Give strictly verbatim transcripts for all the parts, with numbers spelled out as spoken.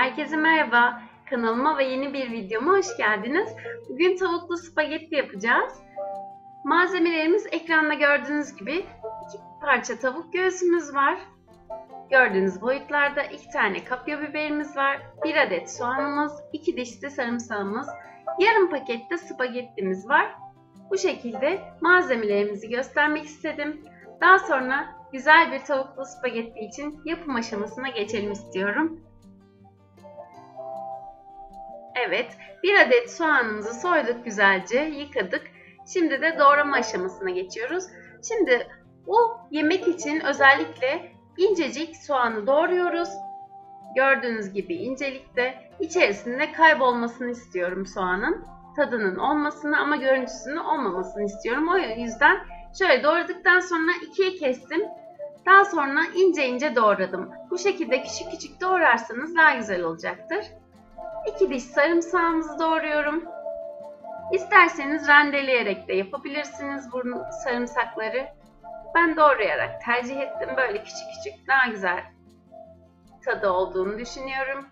Herkese merhaba. Kanalıma ve yeni bir videoma hoş geldiniz. Bugün tavuklu spagetti yapacağız. Malzemelerimiz ekranda gördüğünüz gibi iki parça tavuk göğsümüz var. Gördüğünüz boyutlarda iki tane kapya biberimiz var. Bir adet soğanımız, iki diş de sarımsağımız, yarım pakette spagettimiz var. Bu şekilde malzemelerimizi göstermek istedim. Daha sonra güzel bir tavuklu spagetti için yapım aşamasına geçelim istiyorum. Evet, bir adet soğanımızı soyduk, güzelce yıkadık. Şimdi de doğrama aşamasına geçiyoruz. Şimdi bu yemek için özellikle incecik soğanı doğruyoruz. Gördüğünüz gibi incelikte, içerisinde kaybolmasını istiyorum soğanın. Tadının olmasını ama görüntüsünün olmamasını istiyorum. O yüzden şöyle doğradıktan sonra ikiye kestim. Daha sonra ince ince doğradım. Bu şekilde küçük küçük doğrarsanız daha güzel olacaktır. İki diş sarımsağımızı doğruyorum. İsterseniz rendeleyerek de yapabilirsiniz bu sarımsakları. Ben doğrayarak tercih ettim. Böyle küçük küçük daha güzel tadı olduğunu düşünüyorum.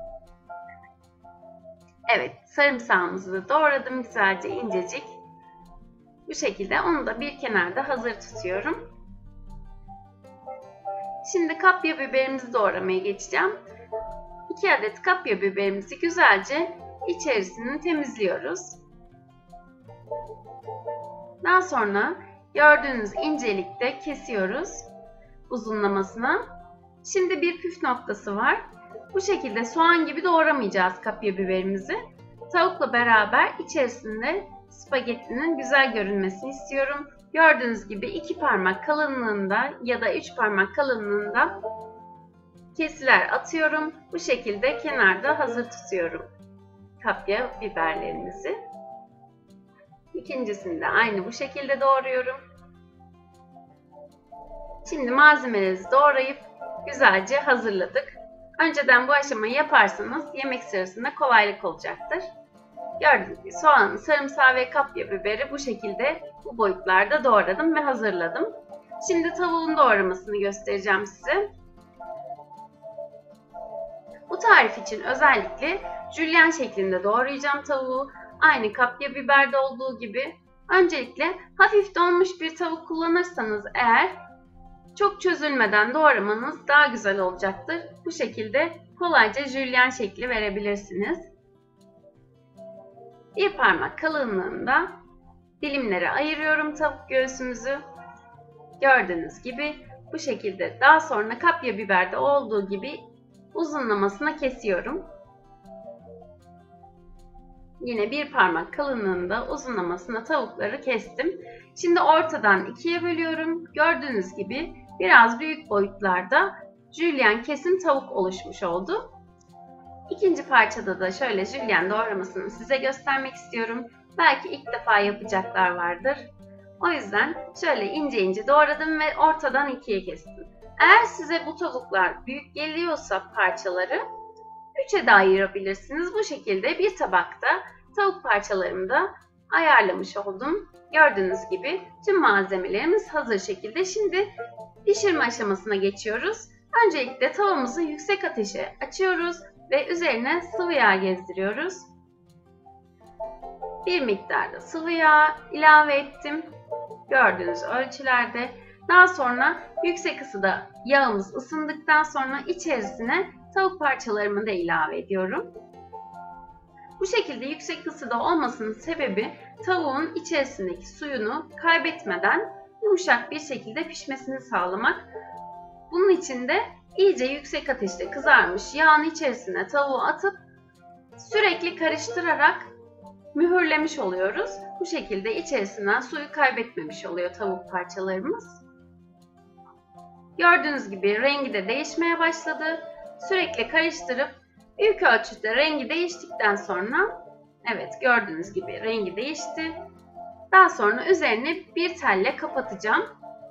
Evet, sarımsağımızı da doğradım güzelce incecik. Bu şekilde onu da bir kenarda hazır tutuyorum. Şimdi kapya biberimizi doğramaya geçeceğim. iki adet kapya biberimizi güzelce içerisini temizliyoruz. Daha sonra gördüğünüz incelikte kesiyoruz uzunlamasına. Şimdi bir püf noktası var. Bu şekilde soğan gibi doğramayacağız kapya biberimizi. Tavukla beraber içerisinde spagettinin güzel görünmesini istiyorum. Gördüğünüz gibi iki parmak kalınlığında ya da üç parmak kalınlığında kesiler atıyorum. Bu şekilde kenarda hazır tutuyorum kapya biberlerimizi. İkincisini de aynı bu şekilde doğruyorum. Şimdi malzemelerimizi doğrayıp güzelce hazırladık. Önceden bu aşamayı yaparsanız yemek sırasında kolaylık olacaktır. Gördüğünüz gibi soğanı, sarımsağı ve kapya biberi bu şekilde bu boyutlarda doğradım ve hazırladım. Şimdi tavuğun doğramasını göstereceğim size. Bu tarif için özellikle jülyen şeklinde doğrayacağım tavuğu. Aynı kapya biberde olduğu gibi. Öncelikle hafif donmuş bir tavuk kullanırsanız eğer çok çözülmeden doğramanız daha güzel olacaktır. Bu şekilde kolayca jülyen şekli verebilirsiniz. Bir parmak kalınlığında dilimlere ayırıyorum tavuk göğsümüzü. Gördüğünüz gibi bu şekilde daha sonra kapya biberde olduğu gibi uzunlamasına kesiyorum. Yine bir parmak kalınlığında uzunlamasına tavukları kestim. Şimdi ortadan ikiye bölüyorum. Gördüğünüz gibi biraz büyük boyutlarda jülyen kesim tavuk oluşmuş oldu. İkinci parçada da şöyle jülyen doğramasını size göstermek istiyorum. Belki ilk defa yapacaklar vardır. O yüzden şöyle ince ince doğradım ve ortadan ikiye kestim. Eğer size bu tavuklar büyük geliyorsa parçaları üçe de ayırabilirsiniz. Bu şekilde bir tabakta tavuk parçalarımı da ayarlamış oldum. Gördüğünüz gibi tüm malzemelerimiz hazır şekilde. Şimdi pişirme aşamasına geçiyoruz. Öncelikle tavamızı yüksek ateşe açıyoruz ve üzerine sıvı yağ gezdiriyoruz. Bir miktar da sıvı yağ ilave ettim. Gördüğünüz ölçülerde. Daha sonra yüksek ısıda yağımız ısındıktan sonra içerisine tavuk parçalarımı da ilave ediyorum. Bu şekilde yüksek ısıda olmasının sebebi tavuğun içerisindeki suyunu kaybetmeden yumuşak bir şekilde pişmesini sağlamak. Bunun için de iyice yüksek ateşte kızarmış yağın içerisine tavuğu atıp sürekli karıştırarak mühürlemiş oluyoruz. Bu şekilde içerisinden suyu kaybetmemiş oluyor tavuk parçalarımız. Gördüğünüz gibi rengi de değişmeye başladı. Sürekli karıştırıp büyük ölçüde rengi değiştikten sonra, evet gördüğünüz gibi rengi değişti. Daha sonra üzerini bir telle kapatacağım.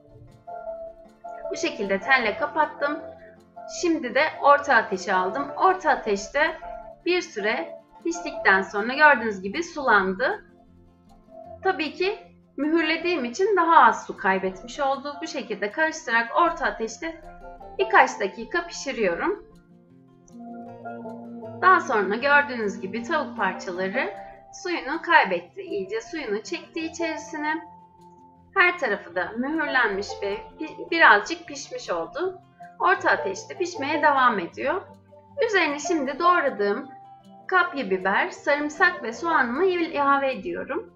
Bu şekilde telle kapattım. Şimdi de orta ateşe aldım. Orta ateşte bir süre piştikten sonra gördüğünüz gibi sulandı. Tabii ki mühürlediğim için daha az su kaybetmiş oldu. Bu şekilde karıştırarak orta ateşte birkaç dakika pişiriyorum. Daha sonra gördüğünüz gibi tavuk parçaları suyunu kaybetti. İyice suyunu çekti içerisine. Her tarafı da mühürlenmiş ve birazcık pişmiş oldu. Orta ateşte pişmeye devam ediyor. Üzerine şimdi doğradığım kapya biber, sarımsak ve soğanımı ilave ediyorum.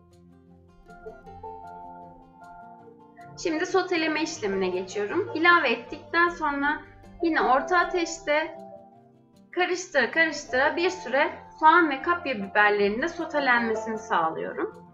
Şimdi soteleme işlemine geçiyorum. İlave ettikten sonra yine orta ateşte karıştıra karıştıra bir süre soğan ve kapya biberlerinin de sotelenmesini sağlıyorum.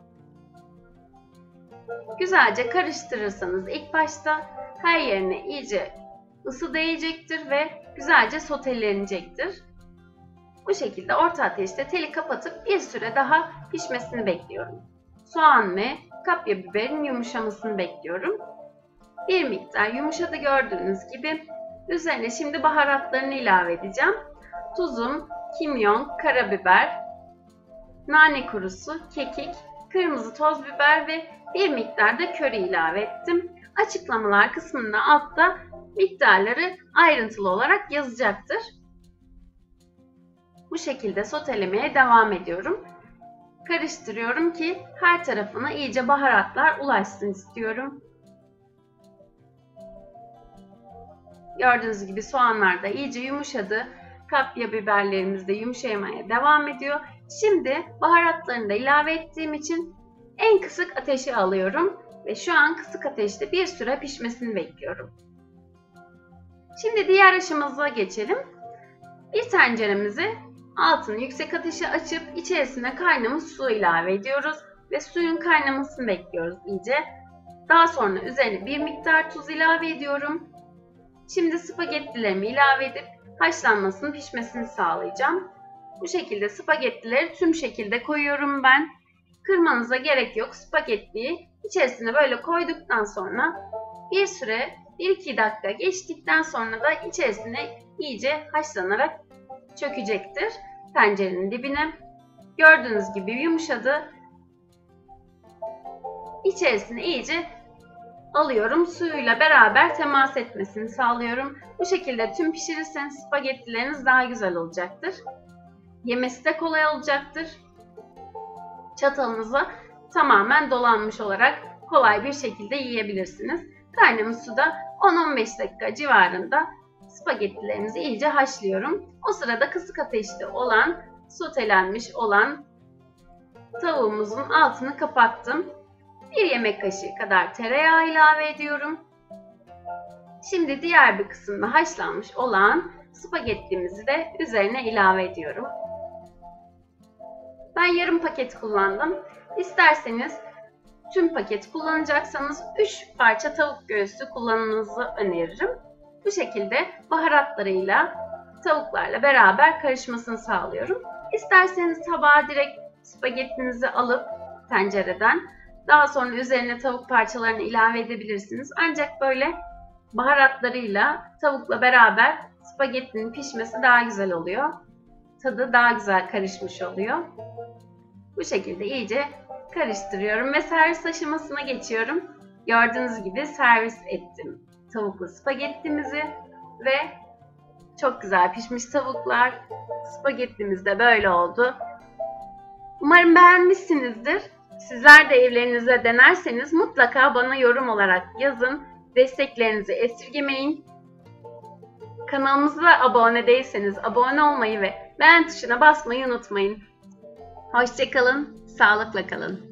Güzelce karıştırırsanız ilk başta her yerine iyice ısı değecektir ve güzelce sotelenecektir. Bu şekilde orta ateşte teli kapatıp bir süre daha pişmesini bekliyorum. Soğan ve kapya biberin yumuşamasını bekliyorum. Bir miktar yumuşadı gördüğünüz gibi. Üzerine şimdi baharatlarını ilave edeceğim. Tuzum, kimyon, karabiber, nane kurusu, kekik, kırmızı toz biber ve bir miktar da köri ilave ettim. Açıklamalar kısmında altta miktarları ayrıntılı olarak yazacaktır. Bu şekilde sotelemeye devam ediyorum. Karıştırıyorum ki her tarafına iyice baharatlar ulaşsın istiyorum. Gördüğünüz gibi soğanlar da iyice yumuşadı. Kapya biberlerimiz de yumuşamaya devam ediyor. Şimdi baharatlarını da ilave ettiğim için en kısık ateşe alıyorum ve şu an kısık ateşte bir süre pişmesini bekliyorum. Şimdi diğer aşamamıza geçelim. Bir tenceremizi altını yüksek ateşe açıp içerisine kaynamış su ilave ediyoruz ve suyun kaynamasını bekliyoruz iyice. Daha sonra üzerine bir miktar tuz ilave ediyorum. Şimdi spagettilerimi ilave edip haşlanmasını, pişmesini sağlayacağım. Bu şekilde spagettileri tüm şekilde koyuyorum ben. Kırmanıza gerek yok. Spagettiyi içerisine böyle koyduktan sonra bir süre bir iki dakika geçtikten sonra da içerisine iyice haşlanarak çökecektir tencerenin dibine. Gördüğünüz gibi yumuşadı. İçerisine iyice alıyorum. Suyuyla beraber temas etmesini sağlıyorum. Bu şekilde tüm pişirirseniz spagettileriniz daha güzel olacaktır. Yemesi de kolay olacaktır. Çatalınıza tamamen dolanmış olarak kolay bir şekilde yiyebilirsiniz. Kaynamış suda on on beş dakika civarında spagettilerimizi iyice haşlıyorum. O sırada kısık ateşte olan, sotelenmiş olan tavuğumuzun altını kapattım. Bir yemek kaşığı kadar tereyağı ilave ediyorum. Şimdi diğer bir kısımda haşlanmış olan spagettimizi de üzerine ilave ediyorum. Ben yarım paket kullandım. İsterseniz tüm paket kullanacaksanız üç parça tavuk göğsü kullanmanızı öneririm. Bu şekilde baharatlarıyla tavuklarla beraber karışmasını sağlıyorum. İsterseniz tabağa direkt spagettinizi alıp tencereden daha sonra üzerine tavuk parçalarını ilave edebilirsiniz. Ancak böyle baharatlarıyla tavukla beraber spagettinin pişmesi daha güzel oluyor. Tadı daha güzel karışmış oluyor. Bu şekilde iyice karıştırıyorum ve servis aşamasına geçiyorum. Gördüğünüz gibi servis ettim tavuklu spagettimizi ve çok güzel pişmiş tavuklar. Spagettimiz de böyle oldu. Umarım beğenmişsinizdir. Sizler de evlerinizde denerseniz mutlaka bana yorum olarak yazın. Desteklerinizi esirgemeyin. Kanalımıza abone değilseniz abone olmayı ve beğen tuşuna basmayı unutmayın. Hoşça kalın, sağlıkla kalın.